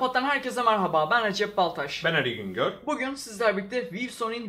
Pod'dan herkese merhaba. Ben Recep Baltaş. Ben Ali Güngör. Bugün sizlerle birlikte Vivesonic'in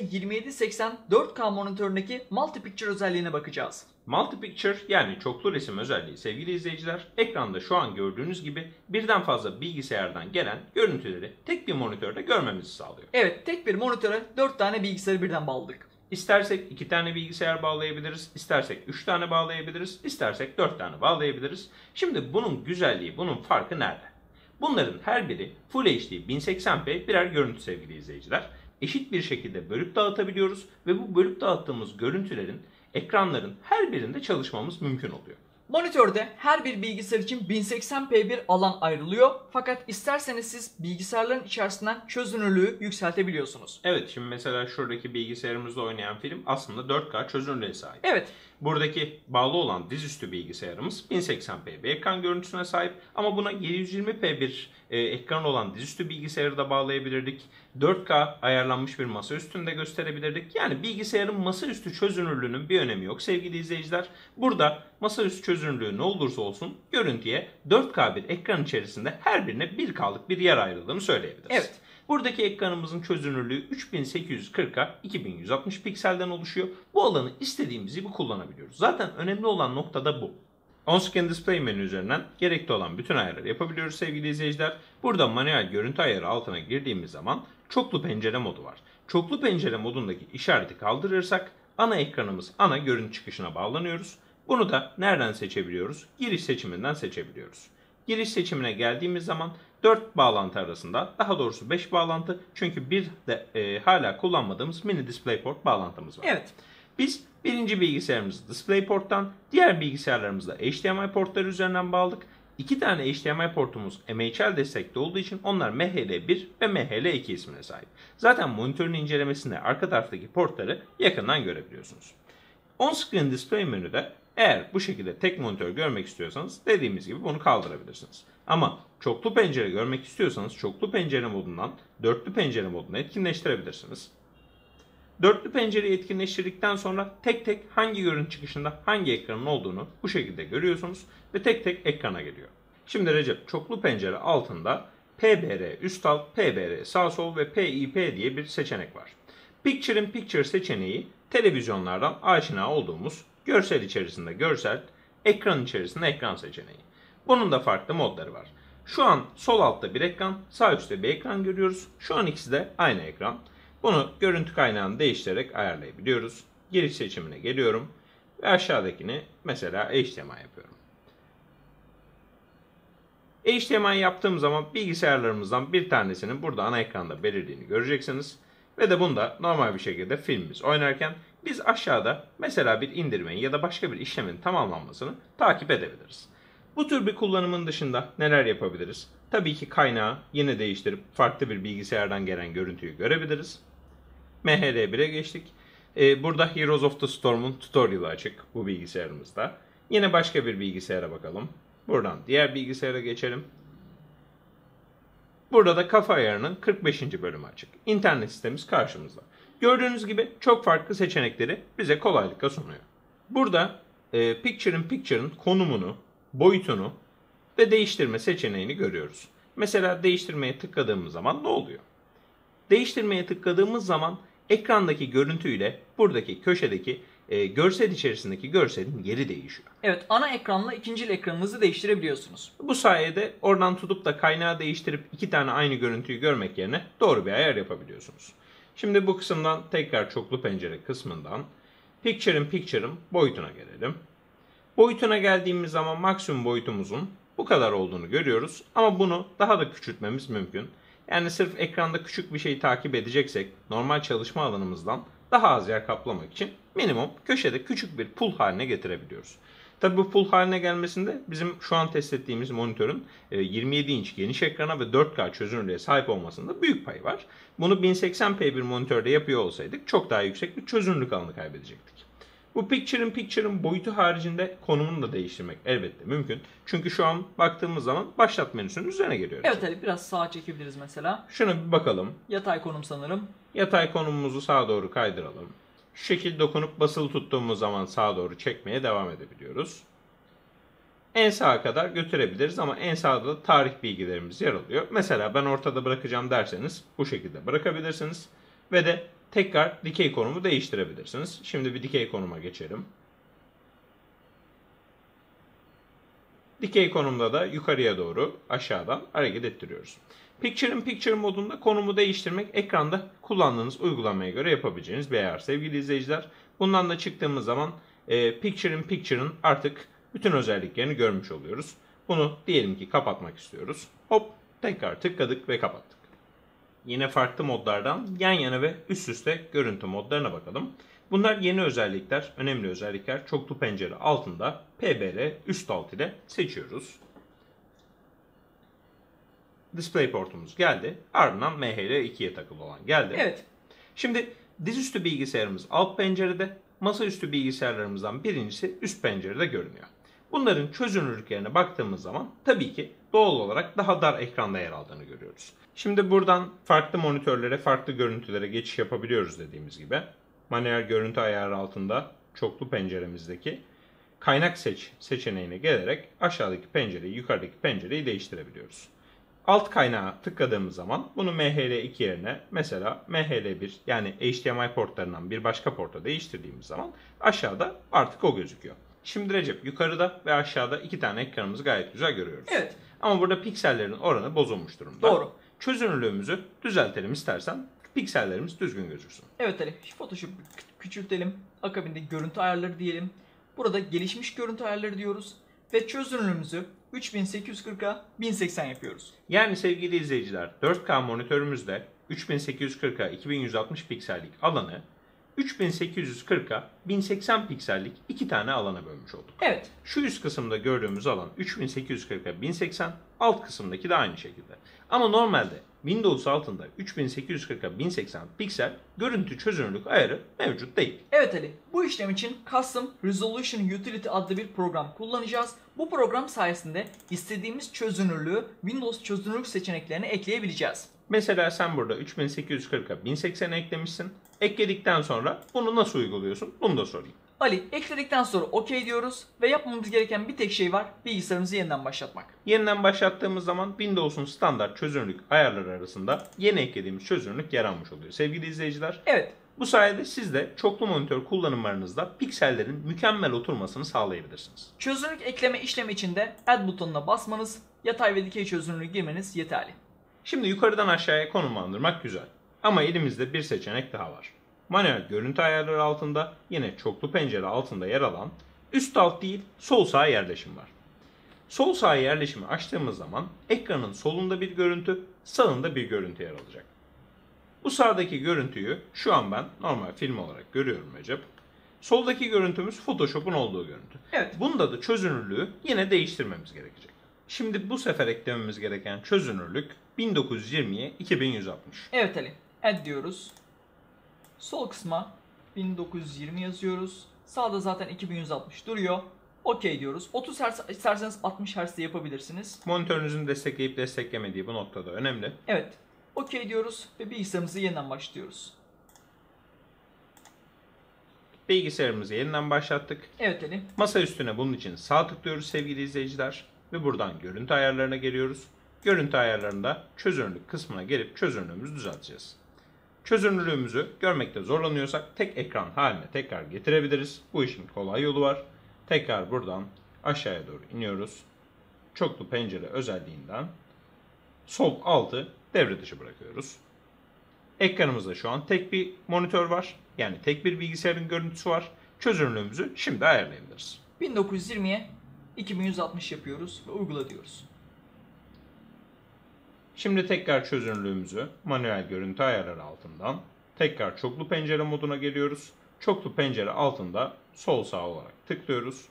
VP2780 4K monitöründeki Multi Picture özelliğine bakacağız. Multi Picture yani çoklu resim özelliği sevgili izleyiciler, ekranda şu an gördüğünüz gibi birden fazla bilgisayardan gelen görüntüleri tek bir monitörde görmemizi sağlıyor. Evet, tek bir monitöre 4 tane bilgisayarı birden bağladık. İstersek 2 tane bilgisayar bağlayabiliriz, istersek 3 tane bağlayabiliriz, istersek 4 tane bağlayabiliriz. Şimdi bunun güzelliği, bunun farkı nerede? Bunların her biri Full HD 1080p birer görüntü sevgili izleyiciler. Eşit bir şekilde bölüp dağıtabiliyoruz ve bu bölüp dağıttığımız görüntülerin, ekranların her birinde çalışmamız mümkün oluyor. Monitörde her bir bilgisayar için 1080p bir alan ayrılıyor. Fakat isterseniz siz bilgisayarların içerisinden çözünürlüğü yükseltebiliyorsunuz. Evet, şimdi mesela şuradaki bilgisayarımızda oynayan film aslında 4K çözünürlüğe sahip. Evet. Buradaki bağlı olan dizüstü bilgisayarımız 1080p bir ekran görüntüsüne sahip ama buna 720p bir ekran olan dizüstü bilgisayarı da bağlayabilirdik. 4K ayarlanmış bir masa üstünde gösterebilirdik. Yani bilgisayarın masaüstü çözünürlüğünün bir önemi yok sevgili izleyiciler. Burada masaüstü çözünürlüğü ne olursa olsun görüntüye 4K bir ekran içerisinde her birine 1K'lık bir yer ayrıldığını söyleyebiliriz. Evet. Buradaki Ekranımızın çözünürlüğü 3840'a 2160 pikselden oluşuyor. Bu alanı istediğimiz gibi kullanabiliyoruz. Zaten önemli olan nokta da bu. On-Screen Display menü üzerinden gerekli olan bütün ayarları yapabiliyoruz sevgili izleyiciler. Burada manuel görüntü ayarı altına girdiğimiz zaman çoklu pencere modu var. Çoklu pencere modundaki işareti kaldırırsak ana ekranımız ana görüntü çıkışına bağlanıyoruz. Bunu da nereden seçebiliyoruz? Giriş seçiminden seçebiliyoruz. Giriş seçimine geldiğimiz zaman 4 bağlantı arasında, daha doğrusu 5 bağlantı, çünkü bir de hala kullanmadığımız mini DisplayPort bağlantımız var. Evet. Biz birinci bilgisayarımızı DisplayPort'tan, diğer bilgisayarlarımızda HDMI portları üzerinden bağladık. 2 tane HDMI portumuz MHL destekli olduğu için onlar MHL1 ve MHL2 ismine sahip. Zaten monitörün incelemesinde arka taraftaki portları yakından görebiliyorsunuz. On-Screen Display menüde eğer bu şekilde tek monitör görmek istiyorsanız dediğimiz gibi bunu kaldırabilirsiniz. Ama çoklu pencere görmek istiyorsanız çoklu pencere modundan dörtlü pencere moduna etkinleştirebilirsiniz. Dörtlü pencereyi etkinleştirdikten sonra tek tek hangi görüntü çıkışında hangi ekranın olduğunu bu şekilde görüyorsunuz ve tek tek ekrana geliyor. Şimdi Recep, çoklu pencere altında PBR üst alt, PBR sağ sol ve PIP diye bir seçenek var. Picture in Picture seçeneği televizyonlardan aşina olduğumuz görsel içerisinde görsel, ekran içerisinde ekran seçeneği. Bunun da farklı modları var. Şu an sol altta bir ekran, sağ üstte bir ekran görüyoruz. Şu an ikisi de aynı ekran. Bunu görüntü kaynağını değiştirerek ayarlayabiliyoruz. Giriş seçimine geliyorum ve aşağıdakini mesela HDMI yapıyorum. HDMI yaptığım zaman bilgisayarlarımızdan bir tanesinin burada ana ekranda belirdiğini göreceksiniz. Ve de bunda normal bir şekilde filmimiz oynarken biz aşağıda mesela bir indirmeyi ya da başka bir işlemin tamamlanmasını takip edebiliriz. Bu tür bir kullanımın dışında neler yapabiliriz? Tabii ki kaynağı yine değiştirip farklı bir bilgisayardan gelen görüntüyü görebiliriz. MHL1'e geçtik. Burada Heroes of the Storm'un tutorial'ı açık bu bilgisayarımızda. Yine başka bir bilgisayara bakalım. Buradan diğer bilgisayara geçelim. Burada da kafa ayarının 45. bölümü açık. İnternet sitemiz karşımızda. Gördüğünüz gibi çok farklı seçenekleri bize kolaylıkla sunuyor. Burada Picture in Picture'ın konumunu, boyutunu ve değiştirme seçeneğini görüyoruz. Mesela değiştirmeye tıkladığımız zaman ne oluyor? Değiştirmeye tıkladığımız zaman ekrandaki görüntüyle buradaki köşedeki görsel içerisindeki görselin yeri değişiyor. Evet, ana ekranla ikinci ekranınızı değiştirebiliyorsunuz. Bu sayede oradan tutup da kaynağı değiştirip 2 tane aynı görüntüyü görmek yerine doğru bir ayar yapabiliyorsunuz. Şimdi bu kısımdan tekrar çoklu pencere kısmından Picture in Picture'ın boyutuna gelelim. Boyutuna geldiğimiz zaman maksimum boyutumuzun bu kadar olduğunu görüyoruz ama bunu daha da küçültmemiz mümkün. Yani sırf ekranda küçük bir şeyi takip edeceksek normal çalışma alanımızdan daha az yer kaplamak için minimum köşede küçük bir pul haline getirebiliyoruz. Tabi bu pul haline gelmesinde bizim şu an test ettiğimiz monitörün 27 inç geniş ekrana ve 4K çözünürlüğe sahip olmasında büyük payı var. Bunu 1080p bir monitörde yapıyor olsaydık çok daha yüksek bir çözünürlük alanı kaybedecektik. Bu Picture in Picture'ın boyutu haricinde konumunu da değiştirmek elbette mümkün. Çünkü şu an baktığımız zaman başlat menüsünün üzerine geliyoruz. Evet Ali, biraz sağa çekebiliriz mesela. Şuna bir bakalım. Yatay konum sanırım. Yatay konumumuzu sağa doğru kaydıralım. Şu şekil dokunup basılı tuttuğumuz zaman sağa doğru çekmeye devam edebiliyoruz. en sağa kadar götürebiliriz ama en sağda da tarih bilgilerimiz yer alıyor. Mesela ben ortada bırakacağım derseniz bu şekilde bırakabilirsiniz ve de tekrar dikey konumu değiştirebilirsiniz. Şimdi bir dikey konuma geçelim. Dikey konumda da yukarıya doğru aşağıdan hareket ettiriyoruz. Picture in Picture modunda konumu değiştirmek ekranda kullandığınız uygulamaya göre yapabileceğiniz bir ayar sevgili izleyiciler. Bundan da çıktığımız zaman Picture in Picture'ın artık bütün özelliklerini görmüş oluyoruz. Bunu diyelim ki kapatmak istiyoruz. Hop, tekrar tıkladık ve kapattık. Yine farklı modlardan yan yana ve üst üste görüntü modlarına bakalım. Bunlar yeni özellikler, önemli özellikler. Çoklu pencere altında PBR üst alt ile seçiyoruz. DisplayPort'umuz geldi. Ardından MHL2'ye takılı olan geldi. Evet. Şimdi dizüstü bilgisayarımız alt pencerede, masaüstü bilgisayarlarımızdan birincisi üst pencerede görünüyor. Bunların çözünürlüklerine baktığımız zaman tabii ki doğal olarak daha dar ekranda yer aldığını görüyoruz. Şimdi buradan farklı monitörlere, farklı görüntülere geçiş yapabiliyoruz dediğimiz gibi. Manuel görüntü ayarı altında çoklu penceremizdeki kaynak seç seçeneğine gelerek aşağıdaki pencereyi, yukarıdaki pencereyi değiştirebiliyoruz. Alt kaynağa tıkladığımız zaman bunu MHL2 yerine mesela MHL1 yani HDMI portlarından bir başka porta değiştirdiğimiz zaman aşağıda artık o gözüküyor. Şimdi Recep, yukarıda ve aşağıda iki tane ekranımızı gayet güzel görüyoruz. Evet. Ama burada piksellerin oranı bozulmuş durumda. Doğru. Çözünürlüğümüzü düzeltelim istersen, piksellerimiz düzgün gözüksün. Evet Ali, Photoshop'u küçültelim. Akabinde görüntü ayarları diyelim. Burada gelişmiş görüntü ayarları diyoruz. Ve çözünürlüğümüzü 3840'a 1080 yapıyoruz. Yani sevgili izleyiciler, 4K monitörümüzde 3840'a 2160 piksellik alanı 3840'a 1080 piksellik iki tane alana bölmüş olduk. Evet. Şu üst kısımda gördüğümüz alan 3840'a 1080, alt kısımdaki de aynı şekilde. Ama normalde Windows altında 3840'a 1080 piksel görüntü çözünürlük ayarı mevcut değil. Evet Ali, bu işlem için Custom Resolution Utility adlı bir program kullanacağız. Bu program sayesinde istediğimiz çözünürlüğü Windows çözünürlük seçeneklerine ekleyebileceğiz. Mesela sen burada 3840'a 1080 eklemişsin. Ekledikten sonra bunu nasıl uyguluyorsun? Bunu da sorayım. Ali, ekledikten sonra OK diyoruz ve yapmamız gereken bir tek şey var, bilgisayarımızı yeniden başlatmak. Yeniden başlattığımız zaman Windows'un standart çözünürlük ayarları arasında yeni eklediğimiz çözünürlük yer almış oluyor sevgili izleyiciler. Evet. Bu sayede siz de çoklu monitör kullanımlarınızda piksellerin mükemmel oturmasını sağlayabilirsiniz. Çözünürlük ekleme işlemi için de Add butonuna basmanız, yatay ve dikey çözünürlüğü girmeniz yeterli. Şimdi yukarıdan aşağıya konumlandırmak güzel. Ama elimizde bir seçenek daha var. Manuel görüntü ayarları altında yine çoklu pencere altında yer alan üst alt değil sol sağ yerleşim var. Sol sağ yerleşimi açtığımız zaman ekranın solunda bir görüntü, sağında bir görüntü yer alacak. Bu sağdaki görüntüyü şu an ben normal film olarak görüyorum Recep. Soldaki görüntümüz Photoshop'un olduğu görüntü. Evet. Bunda da çözünürlüğü yine değiştirmemiz gerekecek. Şimdi bu sefer eklememiz gereken çözünürlük 1920'ye 2160. Evet Ali, Add diyoruz. Sol kısma 1920 yazıyoruz. Sağda zaten 2160 duruyor. OK diyoruz. 30 Hz isterseniz 60 Hz de yapabilirsiniz. Monitörünüzün destekleyip desteklemediği bu noktada önemli. Evet. OK diyoruz ve bilgisayarımızı yeniden başlıyoruz. Bilgisayarımızı yeniden başlattık. Evet Ali. Masa üstüne bunun için sağ tıklıyoruz sevgili izleyiciler. Ve buradan görüntü ayarlarına geliyoruz. Görüntü ayarlarında çözünürlük kısmına gelip çözünürlüğümüzü düzelteceğiz. Çözünürlüğümüzü görmekte zorlanıyorsak tek ekran haline tekrar getirebiliriz. Bu işin kolay yolu var. Tekrar buradan aşağıya doğru iniyoruz. Çoklu pencere özelliğinden sol altı devre dışı bırakıyoruz. Ekranımızda şu an tek bir monitör var. Yani tek bir bilgisayarın görüntüsü var. Çözünürlüğümüzü şimdi ayarlayabiliriz. 1920'ye 2160 yapıyoruz ve uygula diyoruz. Şimdi tekrar çözünürlüğümüzü manuel görüntü ayarları altından tekrar çoklu pencere moduna geliyoruz. Çoklu pencere altında sol sağ olarak tıklıyoruz.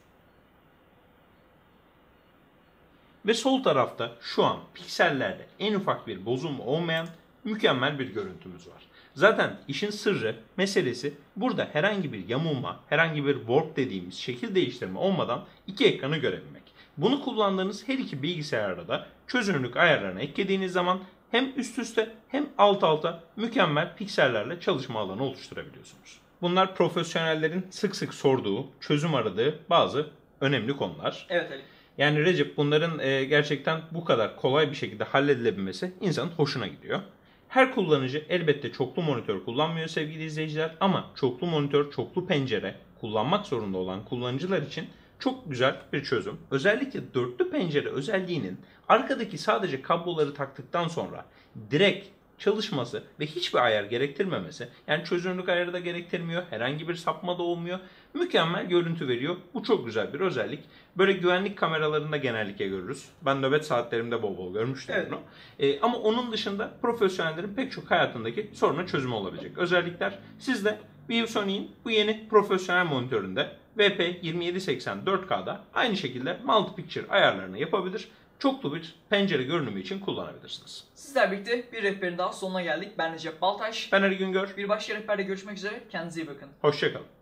Ve sol tarafta şu an piksellerde en ufak bir bozulma olmayan mükemmel bir görüntümüz var. Zaten işin sırrı, meselesi burada herhangi bir yamulma, herhangi bir warp dediğimiz şekil değiştirme olmadan iki ekranı görebilmek. Bunu kullandığınız her iki bilgisayarda da çözünürlük ayarlarına eklediğiniz zaman hem üst üste hem alt alta mükemmel piksellerle çalışma alanı oluşturabiliyorsunuz. Bunlar profesyonellerin sık sık sorduğu, çözüm aradığı bazı önemli konular. Evet Ali. Yani Recep, bunların gerçekten bu kadar kolay bir şekilde halledilebilmesi insanın hoşuna gidiyor. Her kullanıcı elbette çoklu monitör kullanmıyor sevgili izleyiciler, ama çoklu monitör, çoklu pencere kullanmak zorunda olan kullanıcılar için çok güzel bir çözüm. Özellikle dörtlü pencere özelliğinin arkadaki sadece kabloları taktıktan sonra direkt çalışması ve hiçbir ayar gerektirmemesi, yani çözünürlük ayarı da gerektirmiyor, herhangi bir sapma da olmuyor, mükemmel görüntü veriyor. Bu çok güzel bir özellik. Böyle güvenlik kameralarında genellikle görürüz. Ben nöbet saatlerimde bol bol görmüştüm Evet. bunu. Ama onun dışında profesyonellerin pek çok hayatındaki soruna çözüm olabilecek özellikler. Siz de ViewSony'in bu yeni profesyonel monitöründe VP2780 4K'da aynı şekilde multi picture ayarlarını yapabilir. Çoklu bir pencere görünümü için kullanabilirsiniz. Sizler birlikte bir rehberin daha sonuna geldik. Ben Recep Baltaş. Ben Ali Güngör. Bir başka rehberde görüşmek üzere. Kendinize iyi bakın. Hoşça kalın.